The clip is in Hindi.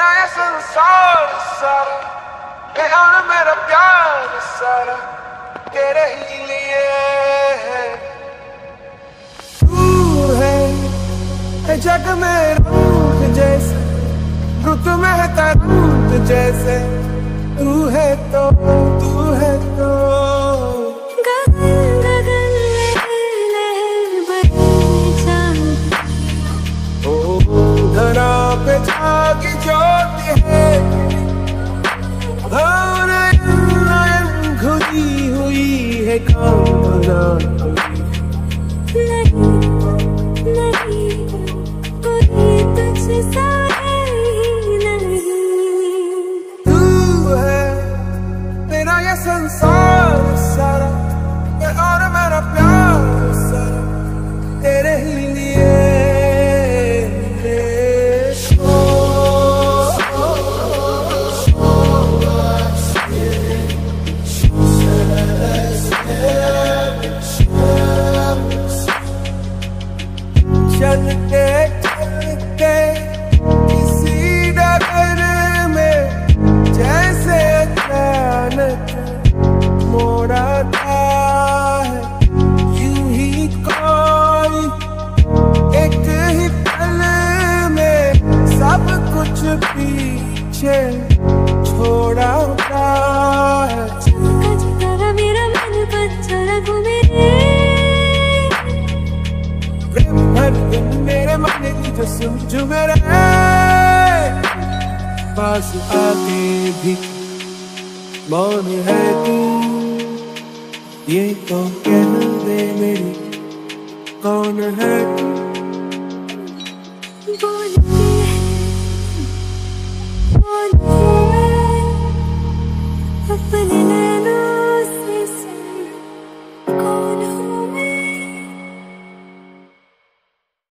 मेरा ये संसार सारा, ये और मेरा प्यार सारा तेरे ही लिए है। तू है जग में रूप जैसे, रुत में है तरंग जैसे, तू है तो पे जागी ज्योति है, नयन खुदी हुई है कामना। नहीं कोई तुझसा नहीं। तू है मेरा ये संसार सारा, ये और मेरा प्यार सारा तेरे ही लिए। चलते चलते किसी डगर में जैसे अचानक मोड़ आता है, यूं ही कोई एक ही पल में सब कुछ पीछे छोड़ा होता है। चला मेरा मन पत्थर घूमे मेरे मन की जो समझ मेरे पास आके भी मौन है तू, ये तो कह दे मेरी कौन है तू। अपने